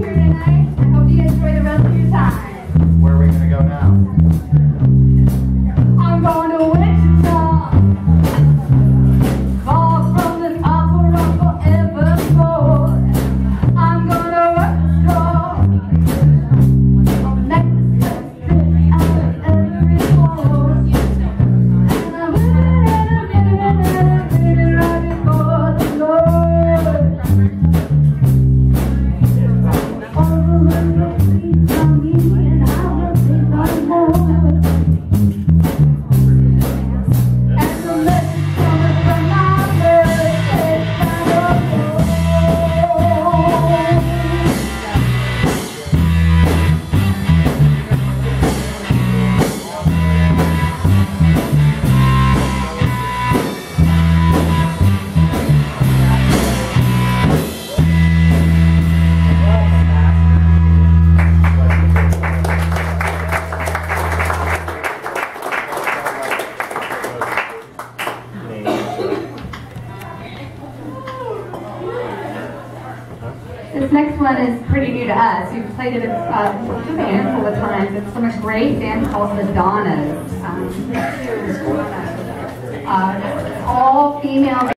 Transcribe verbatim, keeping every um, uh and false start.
through tonight. I hope you enjoy the rest of your time. Where are we going to go now? I'm going to Wichita, far from this opera forevermore. I'm going to work the store, I'll make the strip out of every floor. And I'm living, living, living right before the Lord. All the world will see from me, and I will see no more. This next one is pretty new to us. We've played it uh, a handful of times. It's from a great band called the Donnas. Um, uh, all female